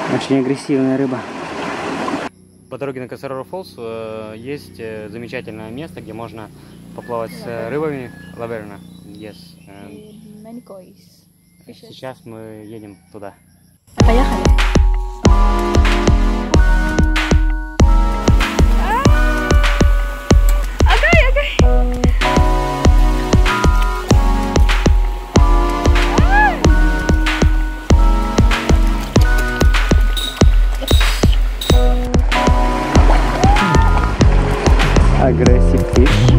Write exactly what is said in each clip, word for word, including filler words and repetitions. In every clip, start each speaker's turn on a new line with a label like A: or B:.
A: Очень агрессивная рыба.
B: По дороге на Косарора Фоллс есть замечательное место, где можно поплавать с рыбами. Лаверна. Yes. Сейчас мы едем туда.
C: Поехали.
A: Aggressive fish.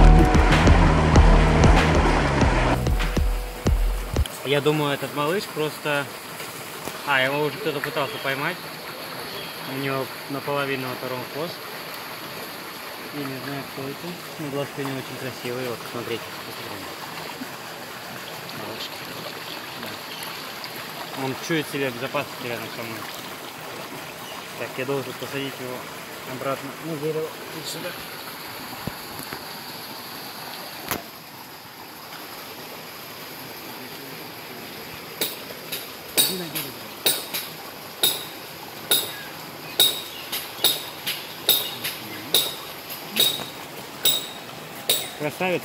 B: Я думаю, этот малыш просто... А, его уже кто-то пытался поймать. У него наполовину оторван хвост. Я не знаю, кто это. Но глазки у него очень красивые. Вот, смотрите. Малышки. Да. Он чует себя в безопасности рядом со мной. Так, я должен посадить его обратно на дерево. И сюда. Красавец.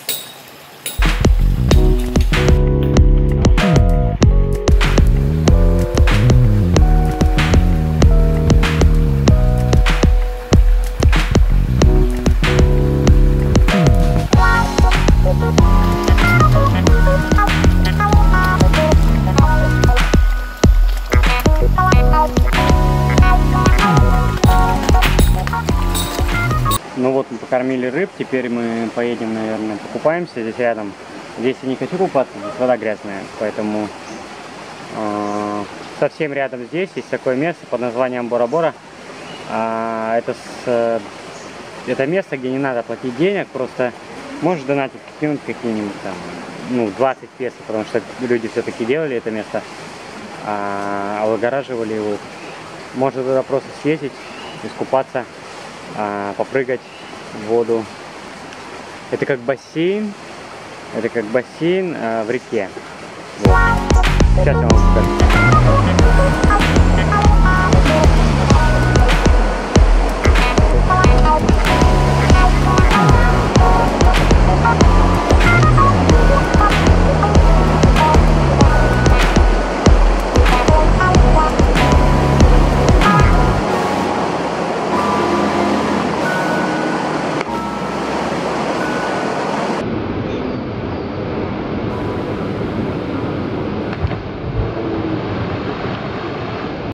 A: Ну вот мы покормили рыб, теперь мы поедем, наверное, покупаемся здесь рядом. Здесь я не хочу купаться, здесь вода грязная, поэтому э, совсем рядом здесь есть такое место под названием Бора-Бора. А, это, с, это место, где не надо платить денег, просто можешь донатить, кинуть какие-нибудь там, ну, двадцать песо, потому что люди все-таки делали это место, а, облагораживали его. Можно туда просто съездить, искупаться, а, попрыгать в воду. Это как бассейн, это как бассейн а, в реке. Вот. Сейчас я вам покажу.